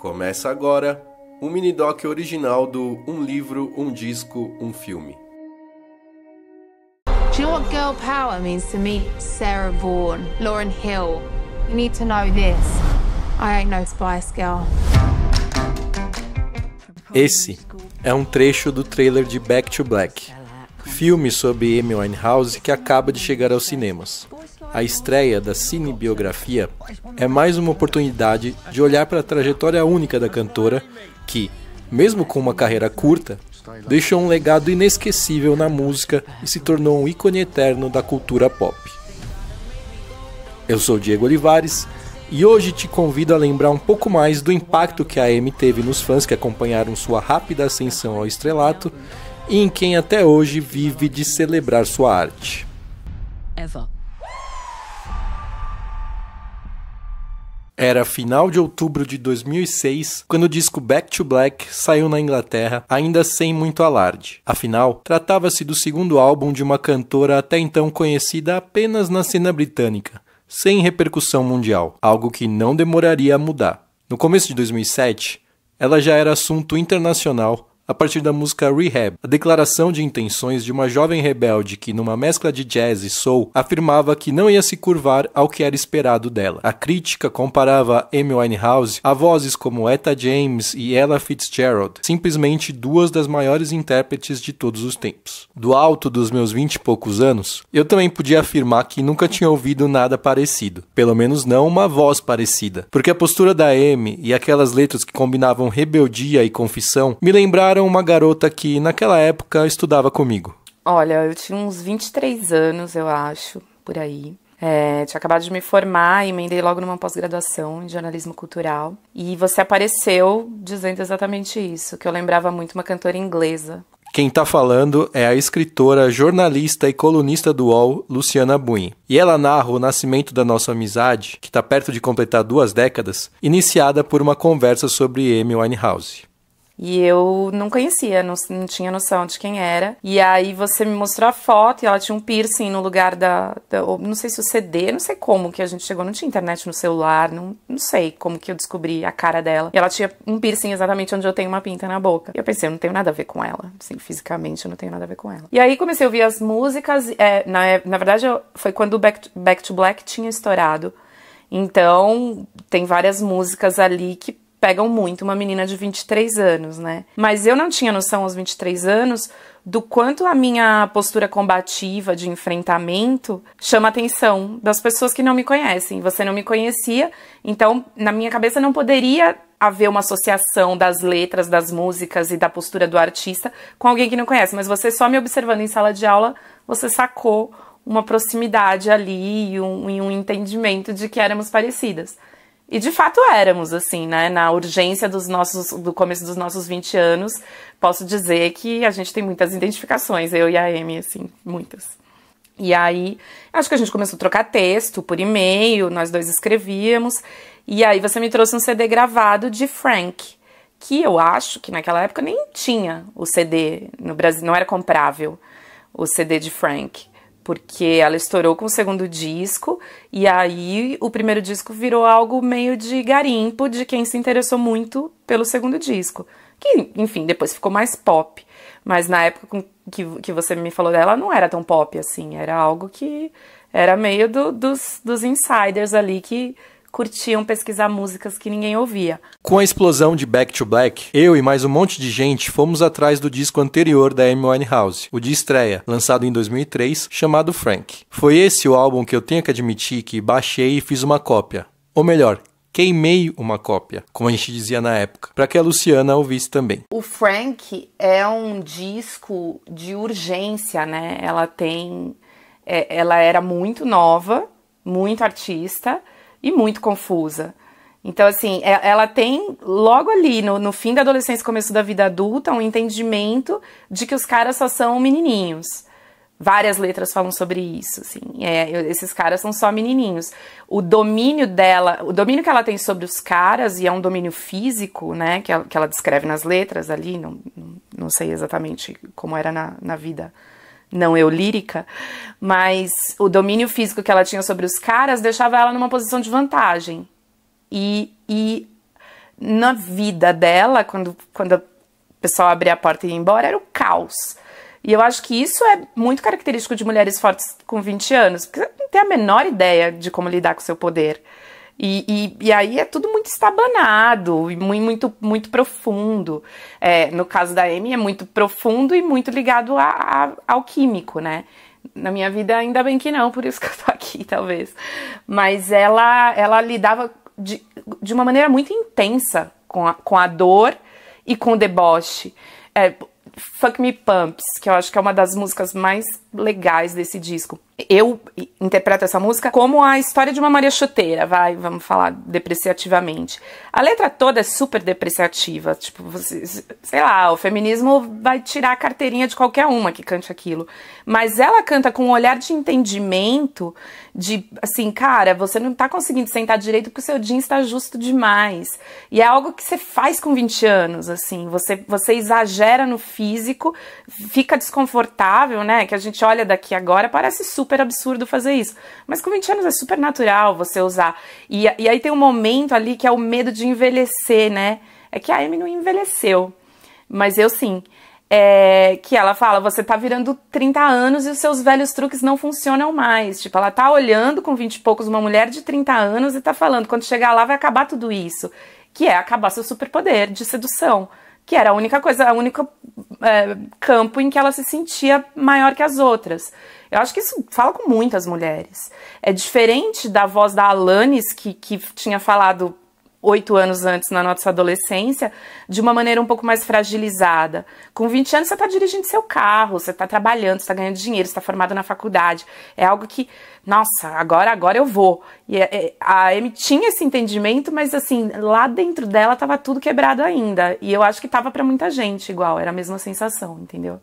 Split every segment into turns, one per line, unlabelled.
Começa agora um mini-doc original do Um Livro, Um Disco, Um Filme.
Do you know what girl power means to me? Sarah Vaughan, Lauryn Hill. You need to know this. I ain't no Spice Girl.
Esse é um trecho do trailer de Back to Black, filme sobre Amy Winehouse que acaba de chegar aos cinemas. A estreia da cinebiografia é mais uma oportunidade de olhar para a trajetória única da cantora que, mesmo com uma carreira curta, deixou um legado inesquecível na música e se tornou um ícone eterno da cultura pop. Eu sou Diego Olivares e hoje te convido a lembrar um pouco mais do impacto que a Amy teve nos fãs que acompanharam sua rápida ascensão ao estrelato e em quem até hoje vive de celebrar sua arte. Era final de outubro de 2006, quando o disco Back to Black saiu na Inglaterra, ainda sem muito alarde. Afinal, tratava-se do segundo álbum de uma cantora até então conhecida apenas na cena britânica, sem repercussão mundial, algo que não demoraria a mudar. No começo de 2007, ela já era assunto internacional a partir da música Rehab, a declaração de intenções de uma jovem rebelde que, numa mescla de jazz e soul, afirmava que não ia se curvar ao que era esperado dela. A crítica comparava Amy Winehouse a vozes como Etta James e Ella Fitzgerald, simplesmente duas das maiores intérpretes de todos os tempos. Do alto dos meus 20 e poucos anos, eu também podia afirmar que nunca tinha ouvido nada parecido, pelo menos não uma voz parecida, porque a postura da Amy e aquelas letras que combinavam rebeldia e confissão me lembraram uma garota que, naquela época, estudava comigo.
Olha, eu tinha uns 23 anos, eu acho, por aí. Tinha acabado de me formar e emendei logo numa pós-graduação em jornalismo cultural. E você apareceu dizendo exatamente isso, que eu lembrava muito uma cantora inglesa.
Quem tá falando é a escritora, jornalista e colunista do UOL, Luciana Buim. E ela narra o nascimento da nossa amizade, que tá perto de completar 2 décadas, iniciada por uma conversa sobre Amy Winehouse.
E eu não conhecia, não tinha noção de quem era. E aí você me mostrou a foto e ela tinha um piercing no lugar não sei se o CD, não sei como que a gente chegou, não tinha internet no celular, não sei como que eu descobri a cara dela. E ela tinha um piercing exatamente onde eu tenho uma pinta na boca. E eu pensei, eu não tenho nada a ver com ela, assim, fisicamente eu não tenho nada a ver com ela. E aí comecei a ouvir as músicas, na verdade foi quando o Back to Black tinha estourado. Então tem várias músicas ali que pegam muito uma menina de 23 anos, né? Mas eu não tinha noção aos 23 anos do quanto a minha postura combativa de enfrentamento chama a atenção das pessoas que não me conhecem. Você não me conhecia, então na minha cabeça não poderia haver uma associação das letras, das músicas e da postura do artista com alguém que não conhece. Mas você só me observando em sala de aula, você sacou uma proximidade ali e um entendimento de que éramos parecidas. E de fato éramos, assim, né, na urgência do começo dos nossos 20 anos, posso dizer que a gente tem muitas identificações, eu e a Amy, assim, muitas. E aí, acho que a gente começou a trocar texto por e-mail, nós dois escrevíamos, e aí você me trouxe um CD gravado de Frank, que eu acho que naquela época nem tinha o CD no Brasil, não era comprável o CD de Frank. Porque ela estourou com o segundo disco, e aí o primeiro disco virou algo meio de garimpo de quem se interessou muito pelo segundo disco. Que, enfim, depois ficou mais pop. Mas na época que você me falou dela, não era tão pop assim. Era algo que era meio dos insiders ali que curtiam pesquisar músicas que ninguém ouvia.
Com a explosão de Back to Black, eu e mais um monte de gente fomos atrás do disco anterior da Amy Winehouse, o de estreia, lançado em 2003, chamado Frank. Foi esse o álbum que eu tenho que admitir que baixei e fiz uma cópia. Ou melhor, queimei uma cópia, como a gente dizia na época, para que a Luciana ouvisse também.
O Frank é um disco de urgência, né? Ela era muito nova, muito artista, e muito confusa. Então, assim, ela tem, logo ali, no fim da adolescência e começo da vida adulta, um entendimento de que os caras só são menininhos. Várias letras falam sobre isso, assim. Esses caras são só menininhos. O domínio dela, o domínio que ela tem sobre os caras, e é um domínio físico, né, que ela descreve nas letras ali, não sei exatamente como era na vida não eu lírica, mas o domínio físico que ela tinha sobre os caras deixava ela numa posição de vantagem. E na vida dela, quando o pessoal abria a porta e ia embora, era o caos. E eu acho que isso é muito característico de mulheres fortes com 20 anos, porque você não tem a menor ideia de como lidar com o seu poder. E aí é tudo muito estabanado e muito profundo. No caso da Amy, é muito profundo e muito ligado ao químico, né? Na minha vida, ainda bem que não, por isso que eu tô aqui, talvez. Mas ela lidava de uma maneira muito intensa com a dor e com o deboche. Fuck Me Pumps, que eu acho que é uma das músicas mais legais desse disco. Eu interpreto essa música como a história de uma Maria Chuteira, vamos falar depreciativamente. A letra toda é super depreciativa, tipo, sei lá, o feminismo vai tirar a carteirinha de qualquer uma que cante aquilo. Mas ela canta com um olhar de entendimento, de, assim, cara, você não tá conseguindo sentar direito porque o seu jeans tá justo demais. E é algo que você faz com 20 anos, assim, você exagera no físico, fica desconfortável, né, que a gente olha daqui agora, parece super absurdo fazer isso. Mas com 20 anos é super natural você usar. E aí tem um momento ali que é o medo de envelhecer, né? É que a Amy não envelheceu, mas eu sim. Que ela fala, você tá virando 30 anos e os seus velhos truques não funcionam mais. Tipo, ela tá olhando com 20 e poucos uma mulher de 30 anos e tá falando, quando chegar lá vai acabar tudo isso. Que é acabar seu superpoder de sedução. Que era a única coisa, o único campo em que ela se sentia maior que as outras. Eu acho que isso fala com muitas mulheres. É diferente da voz da Alanis, que tinha falado 8 anos antes, na nossa adolescência, de uma maneira um pouco mais fragilizada. Com 20 anos você está dirigindo seu carro, você está trabalhando, você está ganhando dinheiro, você está formado na faculdade. É algo que, nossa, agora eu vou. E a Amy tinha esse entendimento, mas assim, lá dentro dela estava tudo quebrado ainda. E eu acho que estava para muita gente igual, era a mesma sensação, entendeu?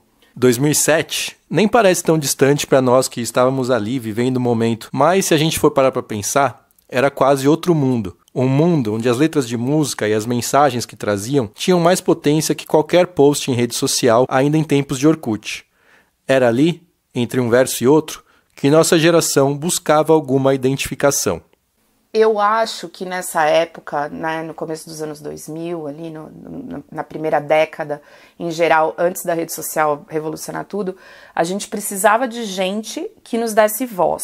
2007 nem parece tão distante para nós que estávamos ali vivendo o momento, mas se a gente for parar para pensar, era quase outro mundo. Um mundo onde as letras de música e as mensagens que traziam tinham mais potência que qualquer post em rede social ainda em tempos de Orkut. Era ali, entre um verso e outro, que nossa geração buscava alguma identificação.
Eu acho que nessa época, né, no começo dos anos 2000, ali na primeira década, em geral, antes da rede social revolucionar tudo, a gente precisava de gente que nos desse voz.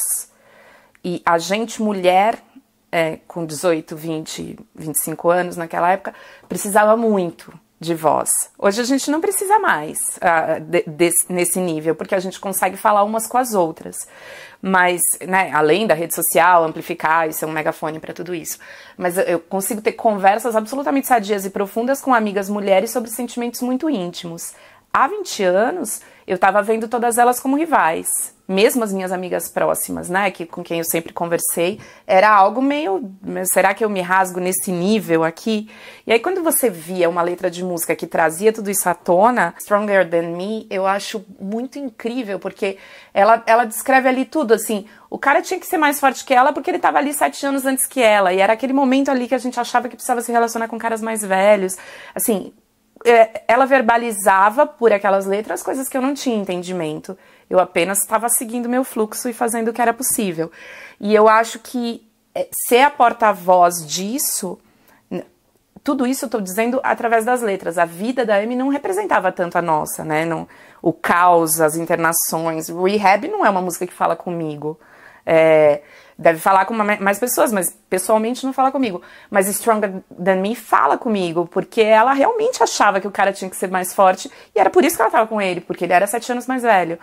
E a gente, mulher, com 18, 20, 25 anos naquela época, precisava muito de voz. Hoje a gente não precisa mais nesse nível, porque a gente consegue falar umas com as outras. Mas, né, além da rede social, amplificar e ser um megafone para tudo isso. Mas eu consigo ter conversas absolutamente sadias e profundas com amigas mulheres sobre sentimentos muito íntimos. Há 20 anos, eu estava vendo todas elas como rivais. Mesmo as minhas amigas próximas, né, com quem eu sempre conversei, era algo meio, será que eu me rasgo nesse nível aqui? E aí quando você via uma letra de música que trazia tudo isso à tona, Stronger Than Me, eu acho muito incrível, porque ela descreve ali tudo, assim, o cara tinha que ser mais forte que ela porque ele estava ali 7 anos antes que ela, e era aquele momento ali que a gente achava que precisava se relacionar com caras mais velhos, assim, ela verbalizava por aquelas letras coisas que eu não tinha entendimento. Eu apenas estava seguindo meu fluxo e fazendo o que era possível. E eu acho que ser a porta-voz disso, tudo isso eu estou dizendo através das letras. A vida da Amy não representava tanto a nossa, né? Não, o caos, as internações. Rehab não é uma música que fala comigo. Deve falar com mais pessoas, mas pessoalmente não fala comigo. Mas Stronger Than Me fala comigo, porque ela realmente achava que o cara tinha que ser mais forte, e era por isso que ela estava com ele, porque ele era 7 anos mais velho.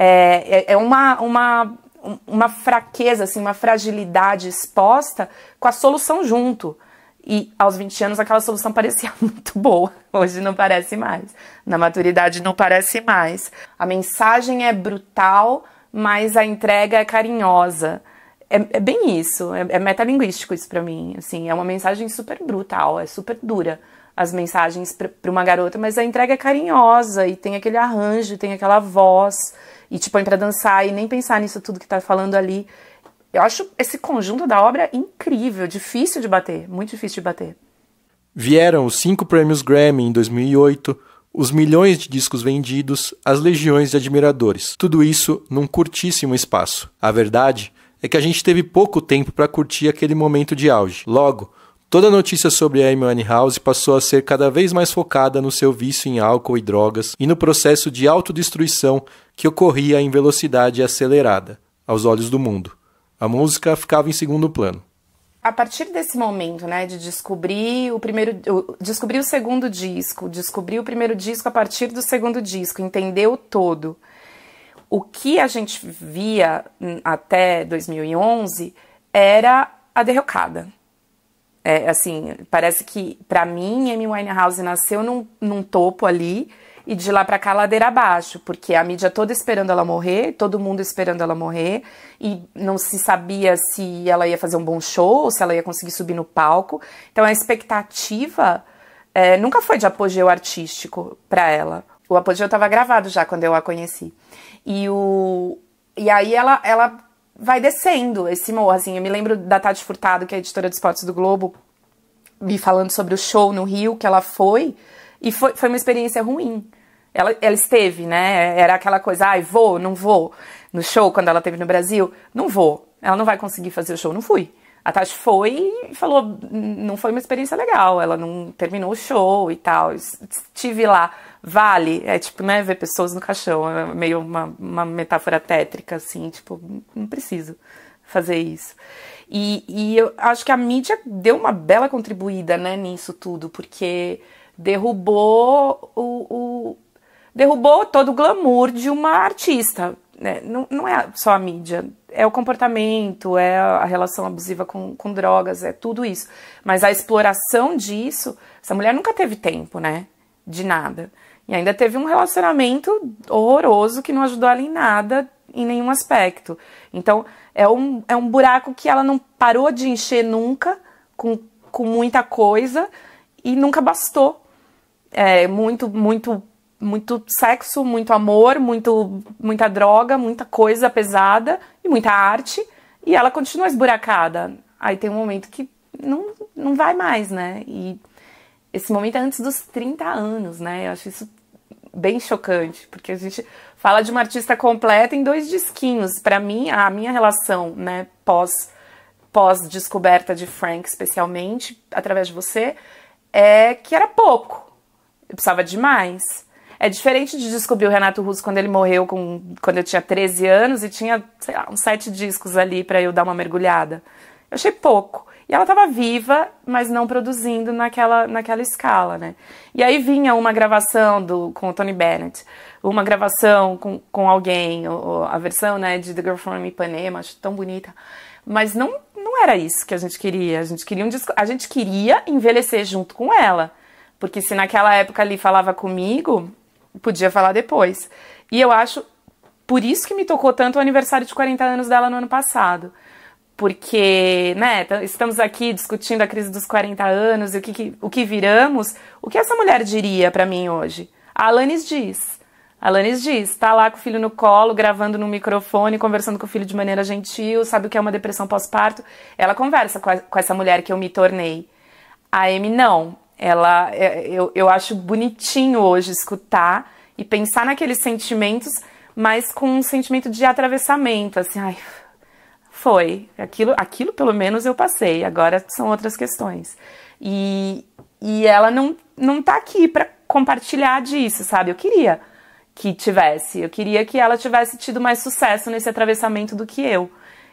Uma fraqueza, assim, uma fragilidade exposta com a solução junto. E aos 20 anos aquela solução parecia muito boa. Hoje não parece mais. Na maturidade não parece mais. A mensagem é brutal, mas a entrega é carinhosa. É bem isso, é metalinguístico isso pra mim, assim, é uma mensagem super brutal, é super dura as mensagens pra uma garota, mas a entrega é carinhosa e tem aquele arranjo, tem aquela voz, e te põe pra dançar e nem pensar nisso tudo que tá falando ali. Eu acho esse conjunto da obra incrível, difícil de bater, muito difícil de bater.
Vieram os 5 prêmios Grammy em 2008, os milhões de discos vendidos, as legiões de admiradores, tudo isso num curtíssimo espaço. A verdade é que a gente teve pouco tempo para curtir aquele momento de auge. Logo, Toda notícia sobre a Amy Winehouse passou a ser cada vez mais focada no seu vício em álcool e drogas e no processo de autodestruição que ocorria em velocidade acelerada, aos olhos do mundo. A música ficava em segundo plano.
A partir desse momento, né, de descobrir o segundo disco, descobrir o primeiro disco a partir do segundo disco, entender o todo, o que a gente via até 2011 era a derrocada. Assim, parece que, pra mim, Amy Winehouse nasceu num topo ali e de lá pra cá, ladeira abaixo, porque a mídia toda esperando ela morrer, todo mundo esperando ela morrer, e não se sabia se ela ia fazer um bom show, se ela ia conseguir subir no palco. Então, a expectativa nunca foi de apogeu artístico pra ela. O apogeu estava gravado já quando eu a conheci. E aí ela vai descendo esse morro, assim. Eu me lembro da Tati Furtado, que é a editora de esportes do Globo, me falando sobre o show no Rio que ela foi, e foi uma experiência ruim. Ela esteve, né? Era aquela coisa, vou, não vou. No show, quando ela esteve no Brasil, não vou. Ela não vai conseguir fazer o show, não fui. A Tati foi e falou, não foi uma experiência legal, ela não terminou o show e tal. Estive lá, vale, tipo, né, ver pessoas no caixão, é meio uma metáfora tétrica, assim, tipo, não preciso fazer isso. E eu acho que a mídia deu uma bela contribuída, né, nisso tudo, porque derrubou todo o glamour de uma artista, né? Não é só a mídia, é o comportamento, é a relação abusiva com drogas, é tudo isso. Mas a exploração disso, essa mulher nunca teve tempo, né, de nada. E ainda teve um relacionamento horroroso que não ajudou ela em nada, em nenhum aspecto. Então, é um buraco que ela não parou de encher nunca, com muita coisa, e nunca bastou. Muito sexo, muito amor, muita droga, muita coisa pesada e muita arte, e ela continua esburacada. Aí tem um momento que não vai mais, né? E esse momento é antes dos 30 anos, né? Eu acho isso bem chocante, porque a gente fala de uma artista completa em 2 disquinhos. Para mim, a minha relação, né, pós-descoberta de Frank, especialmente, através de você, é que era pouco. Eu precisava de mais. É diferente de descobrir o Renato Russo quando ele morreu, quando eu tinha 13 anos e tinha, sei lá, uns 7 discos ali pra eu dar uma mergulhada. Eu achei pouco. E ela tava viva, mas não produzindo naquela escala, né? E aí vinha uma gravação com o Tony Bennett, uma gravação com alguém, a versão, né, de The Girl from Ipanema, acho tão bonita. Mas não era isso que a gente queria. A gente queria a gente queria envelhecer junto com ela. Porque se naquela época ali falava comigo, podia falar depois. E eu acho, por isso que me tocou tanto o aniversário de 40 anos dela no ano passado. Porque, né, estamos aqui discutindo a crise dos 40 anos e o que viramos. O que essa mulher diria pra mim hoje? A Alanis diz, tá lá com o filho no colo, gravando no microfone, conversando com o filho de maneira gentil, sabe o que é uma depressão pós-parto? Ela conversa com essa mulher que eu me tornei. A Amy não. Eu acho bonitinho hoje escutar e pensar naqueles sentimentos, mas com um sentimento de atravessamento, assim, foi, aquilo pelo menos eu passei, agora são outras questões. E ela não tá aqui pra compartilhar disso, sabe? Eu queria que ela tivesse tido mais sucesso nesse atravessamento do que eu,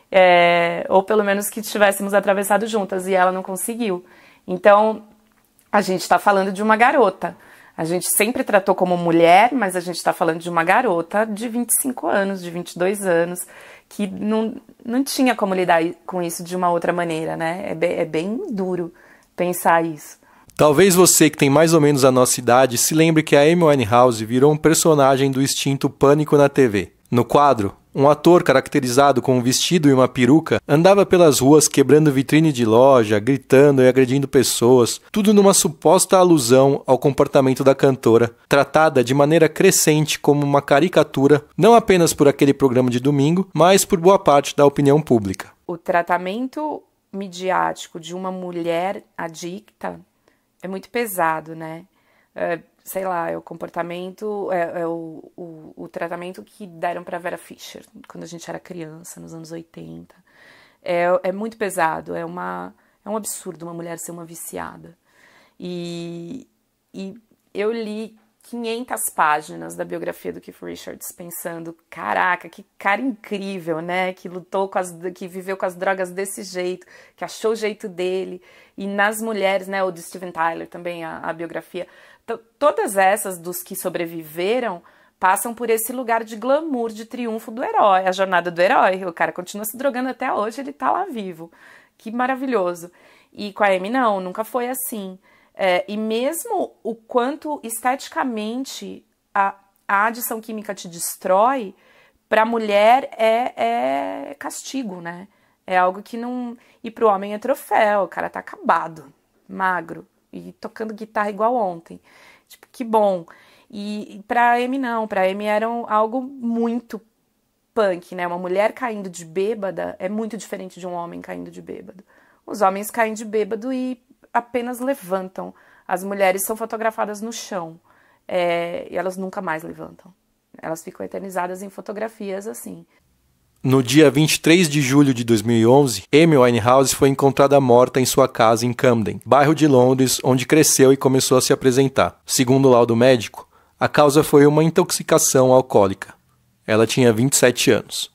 ou pelo menos que tivéssemos atravessado juntas, e ela não conseguiu. Então, a gente está falando de uma garota. A gente sempre tratou como mulher, mas a gente está falando de uma garota de 25 anos, de 22 anos, que não tinha como lidar com isso de uma outra maneira, né? É bem duro pensar isso.
Talvez você que tem mais ou menos a nossa idade se lembre que a Amy Winehouse virou um personagem do extinto Pânico na TV. No quadro, um ator caracterizado com um vestido e uma peruca andava pelas ruas quebrando vitrine de loja, gritando e agredindo pessoas, tudo numa suposta alusão ao comportamento da cantora, tratada de maneira crescente como uma caricatura, não apenas por aquele programa de domingo, mas por boa parte da opinião pública.
O tratamento midiático de uma mulher adicta é muito pesado, né? Sei lá, é o comportamento, o tratamento que deram para Vera Fischer quando a gente era criança, nos anos 80. É muito pesado, é uma É um absurdo uma mulher ser uma viciada. E eu li 500 páginas da biografia do Keith Richards pensando, caraca, que cara incrível, né? Que que viveu com as drogas desse jeito, que achou o jeito dele. E nas mulheres, né? O de Steven Tyler também, a biografia. Todas essas dos que sobreviveram passam por esse lugar de glamour, de triunfo do herói, a jornada do herói. O cara continua se drogando até hoje, ele tá lá vivo. Que maravilhoso. E com a Amy, não, nunca foi assim. E mesmo o quanto esteticamente a adição química te destrói, para a mulher é castigo, né? É algo que não... E para o homem é troféu, o cara tá acabado, magro, e tocando guitarra igual ontem. Tipo, que bom. E pra Amy não, pra Amy era algo muito punk, né? Uma mulher caindo de bêbada é muito diferente de um homem caindo de bêbado. Os homens caem de bêbado e apenas levantam. As mulheres são fotografadas no chão e elas nunca mais levantam. Elas ficam eternizadas em fotografias assim.
No dia 23 de julho de 2011, Amy Winehouse foi encontrada morta em sua casa em Camden, bairro de Londres, onde cresceu e começou a se apresentar. Segundo o laudo médico, a causa foi uma intoxicação alcoólica. Ela tinha 27 anos.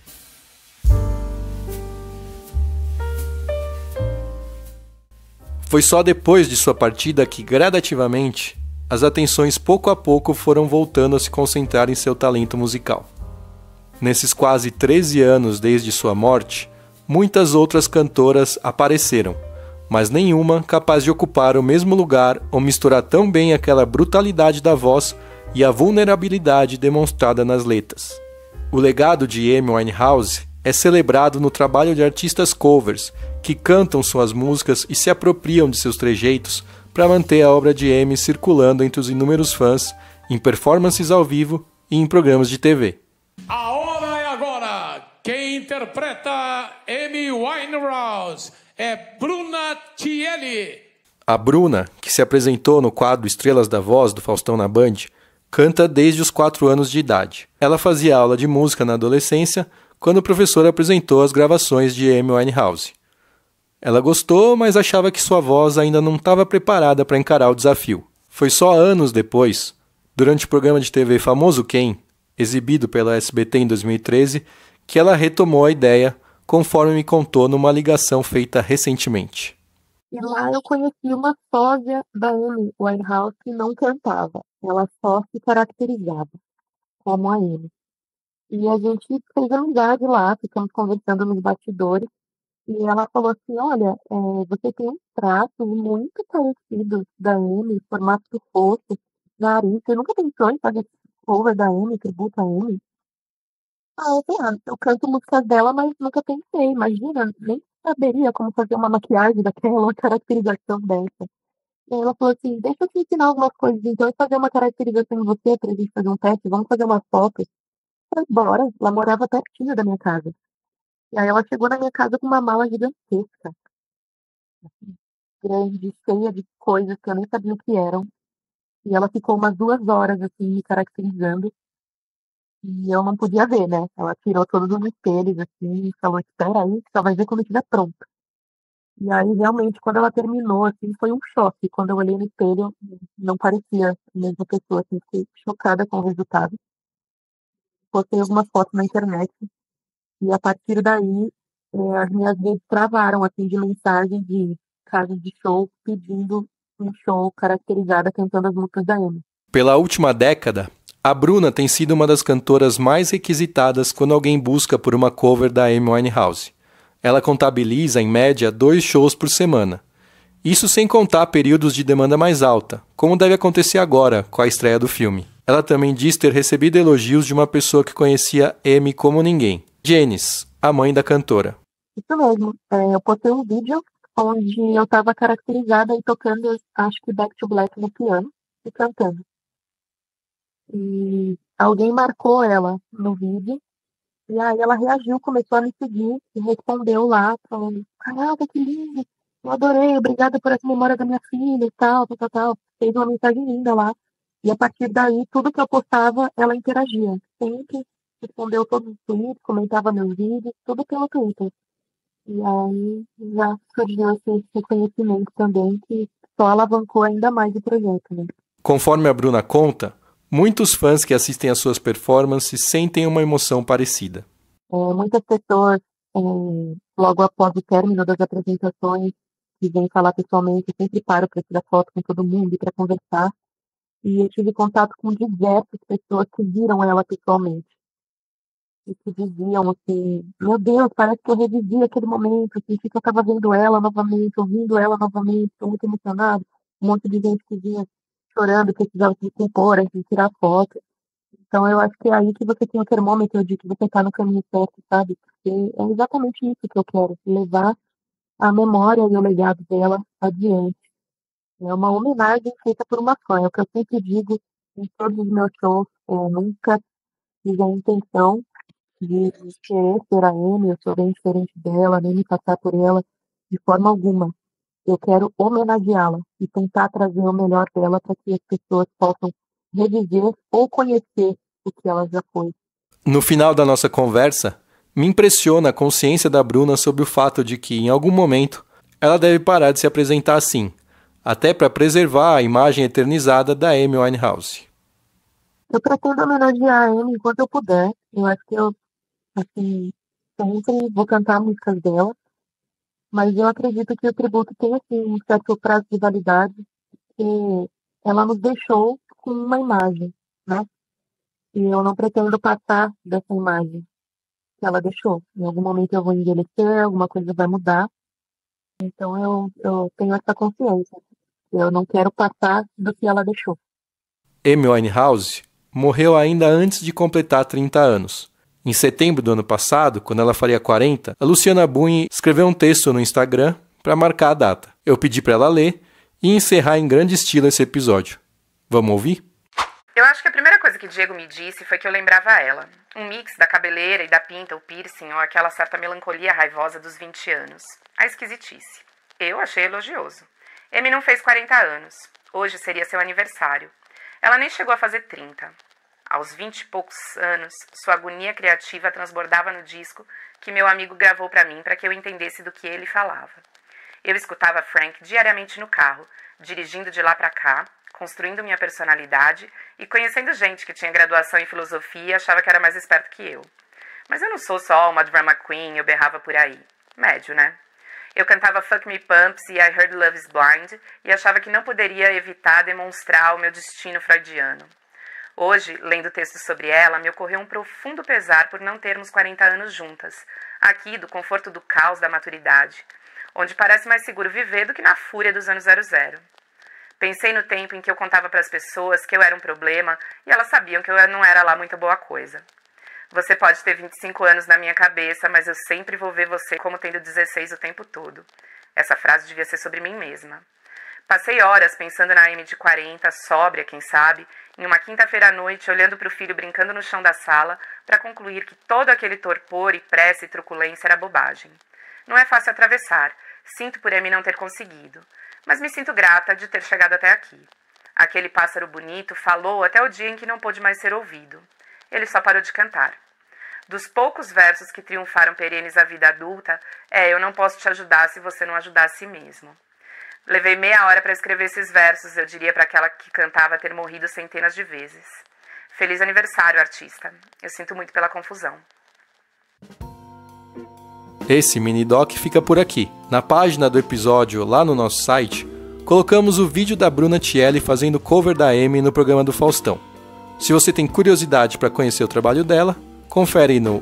Foi só depois de sua partida que, gradativamente, as atenções pouco a pouco foram voltando a se concentrar em seu talento musical. Nesses quase 13 anos desde sua morte, muitas outras cantoras apareceram, mas nenhuma capaz de ocupar o mesmo lugar ou misturar tão bem aquela brutalidade da voz e a vulnerabilidade demonstrada nas letras. O legado de Amy Winehouse é celebrado no trabalho de artistas covers que cantam suas músicas e se apropriam de seus trejeitos para manter a obra de Amy circulando entre os inúmeros fãs em performances ao vivo e em programas de TV.
A hora é agora! Quem interpreta Amy Winehouse é Bruna Tieli.
A Bruna, que se apresentou no quadro Estrelas da Voz do Faustão na Band, canta desde os 4 anos de idade. Ela fazia aula de música na adolescência quando o professor apresentou as gravações de Amy Winehouse. Ela gostou, mas achava que sua voz ainda não estava preparada para encarar o desafio. Foi só anos depois, durante o programa de TV Famoso Quem, exibido pela SBT em 2013, que ela retomou a ideia, conforme me contou numa ligação feita recentemente.
E lá eu conheci uma sósia da Amy Winehouse que não cantava. Ela só se caracterizava como a Amy. E a gente fez amizade lá, ficamos conversando nos bastidores. E ela falou assim, olha, você tem um traço muito parecido da Amy, formato do rosto, nariz. Você nunca pensou em fazer cover da Amy, tributo a Amy? Eu canto músicas dela, mas nunca pensei. Imagina, nem saberia como fazer uma maquiagem daquela, uma caracterização dessa. E aí ela falou assim, deixa eu te ensinar algumas coisas, então, e fazer uma caracterização em você pra gente fazer um teste, vamos fazer umas fotos. Eu falei, bora, ela morava pertinho da minha casa. E aí ela chegou na minha casa com uma mala gigantesca, assim, grande, cheia de coisas que eu nem sabia o que eram. E ela ficou umas 2 horas, assim, me caracterizando. E eu não podia ver, né? Ela tirou todos os espelhos, assim, e falou, espera aí, só vai ver quando estiver pronto. E aí, realmente, quando ela terminou, assim, foi um choque. Quando eu olhei no espelho, não parecia a mesma pessoa, assim, fiquei chocada com o resultado. Postei algumas fotos na internet. E a partir daí, as minhas redes travaram, assim, de mensagem de casas de show pedindo um show caracterizada cantando as músicas da Amy.
Pela última década, a Bruna tem sido uma das cantoras mais requisitadas quando alguém busca por uma cover da Amy Winehouse. Ela contabiliza, em média, 2 shows por semana. Isso sem contar períodos de demanda mais alta, como deve acontecer agora com a estreia do filme. Ela também diz ter recebido elogios de uma pessoa que conhecia Amy como ninguém. Janice, a mãe da cantora.
Isso mesmo. Eu postei um vídeo onde eu estava caracterizada e tocando, acho que Back to Black no piano e cantando. E alguém marcou ela no vídeo. E aí ela reagiu, começou a me seguir e respondeu lá, falando, caraca, que lindo, eu adorei, obrigada por essa memória da minha filha e tal, tal, tal, tal. Fez uma mensagem linda lá. E a partir daí, tudo que eu postava, ela interagia. Sempre respondeu todos os tweets, comentava meus vídeos, tudo pelo Twitter. E aí já surgiu esse reconhecimento também que só alavancou ainda mais o projeto, né?
Conforme a Bruna conta, muitos fãs que assistem às suas performances sentem uma emoção parecida.
Muitas pessoas, logo após o término das apresentações, que vêm falar pessoalmente, eu sempre paro para tirar foto com todo mundo e para conversar. E eu tive contato com diversas pessoas que viram ela pessoalmente. E que diziam assim, meu Deus, parece que eu revivi aquele momento, senti que eu estava vendo ela novamente, ouvindo ela novamente, estou muito emocionado. Um monte de gente que vinha chorando, precisava se compor, de tirar foto. Então eu acho que é aí que você tem o termômetro de que você está no caminho certo, sabe? Porque é exatamente isso que eu quero, levar a memória e o legado dela adiante. É uma homenagem feita por uma fã, é o que eu sempre digo em todos os meus shows. Eu nunca tive a intenção de querer ser a Amy, eu sou bem diferente dela, nem me passar por ela de forma alguma. Eu quero homenageá-la e tentar trazer o melhor dela para que as pessoas possam reviver ou conhecer o que ela já foi.
No final da nossa conversa, me impressiona a consciência da Bruna sobre o fato de que, em algum momento, ela deve parar de se apresentar assim, até para preservar a imagem eternizada da Amy Winehouse.
Eu pretendo homenagear a Amy enquanto eu puder. Eu acho que eu, assim, sempre vou cantar músicas dela, mas eu acredito que o tributo tem, assim, um certo prazo de validade, porque ela nos deixou com uma imagem, né? E eu não pretendo passar dessa imagem que ela deixou. Em algum momento eu vou envelhecer, alguma coisa vai mudar. Então eu tenho essa consciência. Eu não quero passar do que ela deixou.
Amy Winehouse morreu ainda antes de completar 30 anos. Em setembro do ano passado, quando ela faria 40, a Luciana Bunhe escreveu um texto no Instagram para marcar a data. Eu pedi para ela ler e encerrar em grande estilo esse episódio. Vamos ouvir?
Eu acho que a primeira coisa que Diego me disse foi que eu lembrava ela. Um mix da cabeleira e da pinta, o piercing, ou aquela certa melancolia raivosa dos 20 anos. A esquisitice. Eu achei elogioso. Amy não fez 40 anos. Hoje seria seu aniversário. Ela nem chegou a fazer 30. Aos 20 e poucos anos, sua agonia criativa transbordava no disco que meu amigo gravou para mim para que eu entendesse do que ele falava. Eu escutava Frank diariamente no carro, dirigindo de lá para cá, construindo minha personalidade e conhecendo gente que tinha graduação em filosofia e achava que era mais esperto que eu. Mas eu não sou só uma drama queen, eu berrava por aí. Médio, né? Eu cantava Fuck Me Pumps e I Heard Love Is Blind e achava que não poderia evitar demonstrar o meu destino freudiano. Hoje, lendo textos sobre ela, me ocorreu um profundo pesar por não termos 40 anos juntas, aqui do conforto do caos da maturidade, onde parece mais seguro viver do que na fúria dos anos 00. Pensei no tempo em que eu contava para as pessoas que eu era um problema e elas sabiam que eu não era lá muita boa coisa. Você pode ter 25 anos na minha cabeça, mas eu sempre vou ver você como tendo 16 o tempo todo. Essa frase devia ser sobre mim mesma. Passei horas pensando na Amy de 40, sóbria, quem sabe, em uma quinta-feira à noite, olhando para o filho brincando no chão da sala, para concluir que todo aquele torpor e pressa e truculência era bobagem. Não é fácil atravessar, sinto por Amy não ter conseguido, mas me sinto grata de ter chegado até aqui. Aquele pássaro bonito falou até o dia em que não pôde mais ser ouvido. Ele só parou de cantar. Dos poucos versos que triunfaram perenes à vida adulta, eu não posso te ajudar se você não ajudar a si mesmo. Levei meia hora para escrever esses versos, eu diria para aquela que cantava ter morrido centenas de vezes. Feliz aniversário, artista. Eu sinto muito pela confusão.
Esse mini-doc fica por aqui. Na página do episódio, lá no nosso site, colocamos o vídeo da Bruna Tielli fazendo cover da Amy no programa do Faustão. Se você tem curiosidade para conhecer o trabalho dela, confere no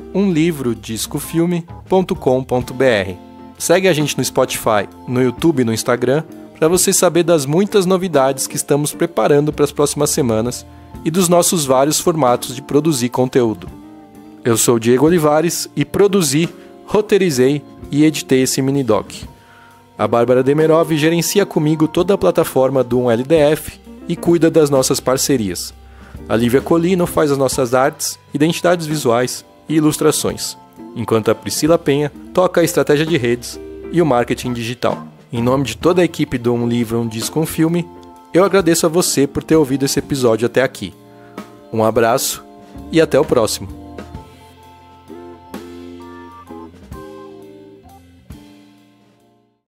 umlivrodiscofilme.com.br. Segue a gente no Spotify, no YouTube e no Instagram para você saber das muitas novidades que estamos preparando para as próximas semanas e dos nossos vários formatos de produzir conteúdo. Eu sou o Diego Olivares e produzi, roteirizei e editei esse mini-doc. A Bárbara Demerov gerencia comigo toda a plataforma do 1LDF e cuida das nossas parcerias. A Lívia Colino faz as nossas artes, identidades visuais e ilustrações, enquanto a Priscila Penha toca a estratégia de redes e o marketing digital. Em nome de toda a equipe do Um Livro, Um Disco, Um Filme, eu agradeço a você por ter ouvido esse episódio até aqui. Um abraço e até o próximo.